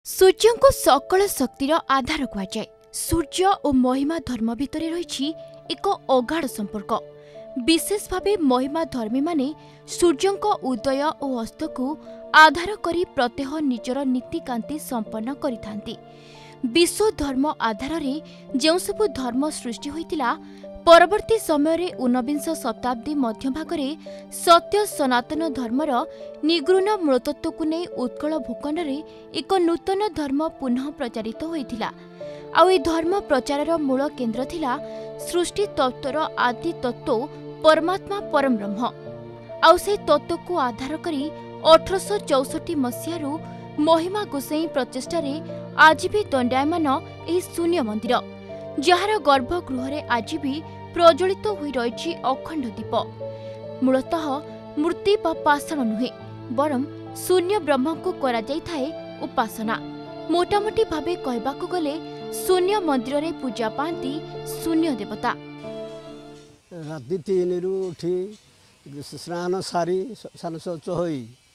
सूर्य को सकल शक्तिर आधार कहुए। सूर्य और महिमा धर्म भितर रही एक अगाढ़ संपर्क। विशेष भावे महिमा धर्मी माने सूर्य उदय और अस्त को आधार करी प्रत्यह निजर नीतिकांति संपन्न करिथांती। विश्व धर्म आधार में जो सबु धर्म सृष्टि होइतिला परवर्ती समय रे 19 शताब्दी मध्यभागरे सत्य सनातन धर्मर निगृण मूलतत्व को नहीं उत्कल भूखंड रे एक नूतन धर्म पुनः प्रचारित होइतिला। आउ ए धर्म प्रचारर मूल केन्द्र थिला सृष्टि तत्वर आदि तत्व परमात्मा परम ब्रह्म। आउ से तत्व को आधार करी 1864 मसीहारू महिमा गोसाई प्रचेष्टारे आज भी दंडायमान एही शून्य मंदिर, जार गर्भगृह रे आज भी प्रज्वलित होई रही अखंड दीप। मूलतः मूर्ति बा पाषाण नुहे, बरं शून्य ब्रह्म को करा जाई थाए उपासना। मोटामोटी भावे कहबाकू गले शून्य मंदिर रे पूजा पाती शून्य देवता। राति 3 रु उठी स्नान सारी सान शौच हो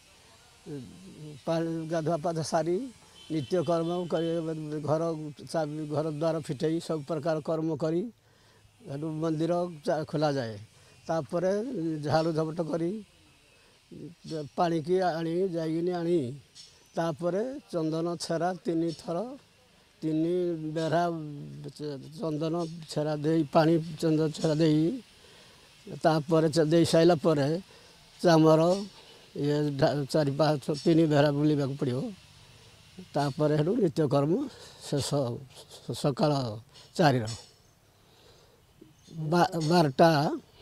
गाधुआ पाधा सारी नित्य कर्म घर घर द्वार फिटई सब प्रकार कर्म करी मंदिर खोला जाए। तापर झाड़ू झपट करी पानी की आनी जाइनी आनी तापर चंदन छेरा 3 थर 3 बेढ़ा चंदन छेरा दे पानी चंदन छेरा दे तापर दे साइला पर चामर ये 4-5 3 बेढ़ा बुलवा पड़ो। तापर हेडू नित्यकर्म शेष सकाल 4 12टा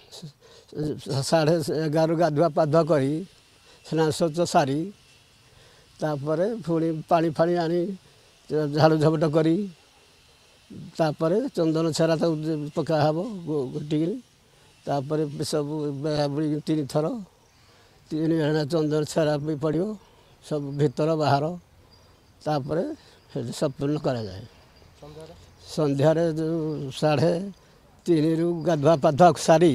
11:30 गाधुआ पाधुआ करी स्नान शौच सारी तापर पुणी पानी फाणी आनी झाड़ू झपट करी तापर चंदन छेरा पका हब गोटी तापर सब बुड़ी 3 थर 3 बेढ़ा चंदन छेरा भी पड़ो सब भीतर बाहर। तापर संपूर्ण करा जाए। संध्यार 3:30 रु गाधुआ पाधुआ सारी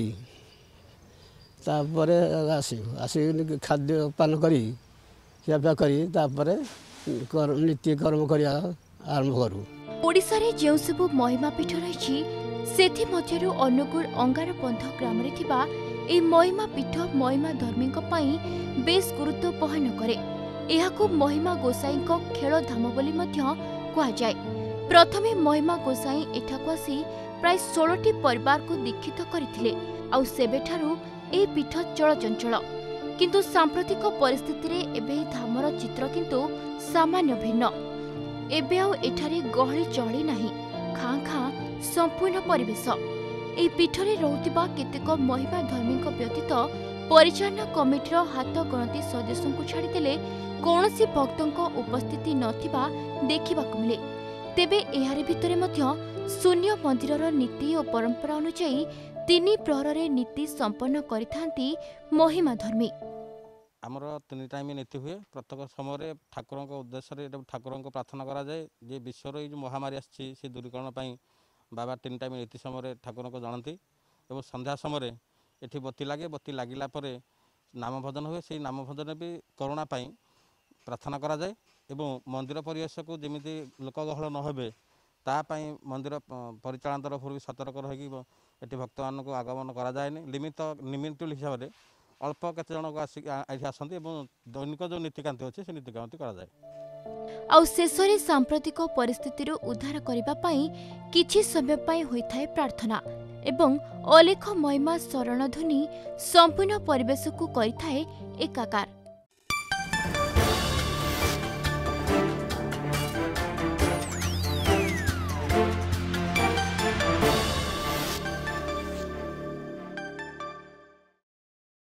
तापर आसी खाद्य पान करी खियापिया करी तापर नित्य कर्म करिया आरंभ करूँ। ओडिशा रे जेउ सबु महिमा पीठ रही सेथि मध्यरु अनुगुल अंगारबंध ग्राम रे थिबा ए महिमा पीठ महिमा धर्मी पई बेस गुरुत्व बहन करे। एहाकु महिमा गोसाई को खेल धाम बोली मध्य कहा जाए। प्रथमे महिमा गोसाई एठाकु आसी प्राय 16टी परिवार को दीक्षित करथिले। आउ सेबेठारु ए पीठ चलचंचल, किंतु सांप्रतिक परिस्थिति रे एबे धामर चित्र किंतु सामान्य भिन्न। एबे आउ एठारे गहली चहली नाही, खां खां संपूर्ण परिवेश। ए पीठरे रहुतिबा केतेक महिमा धर्मी व्यतीत परिचालना कमिटीर हाथ गणति सदस्यों को छाड़ीदेले कौनसी भक्तों उपस्थिति नथिबा देखिबाकु मिले। तेबे एहारे भितरे मध्य शून्य मंदिरर नीति और परंपरा अनुसार 3 प्रहर रे नीति संपन्न करिथांती महिमा धर्मी। आमर 3 टाइम नीति हुए। प्रत्येक समय ठाकुर उद्देश्य ठाकुर को प्रार्थना करा जाए जे विश्वर जो महामारी आसी से दूरीकरण पाई बाबा 3 टाइम नीति समय ठाकुर को जानती। और संध्या समय एठी बत्ती लगे, बत्ती लगिला परे नाम भजन हुए। से नाम भजन भी करुणा पाई प्रार्थना करा जाए। एवं मंदिर परिवेश को जमी लोक गहल न होबे तापाई मंदिर परिचालन तरफ भी सतर्क रही भक्त मान को आगमन करा जाए। लिमिट हिसाब से अल्प केते जन को आसती दैनिक जो नीतिकांति अच्छे से नीतिकांति करा जाए। आउ शेषरे सांप्रतिक परिस्थिति उद्धार करबा पई किछि समय पई होइथाय प्रार्थना एवं अलेख महिमा शरण ध्वनि संपूर्ण परिवेश को करिथाय एकाकार।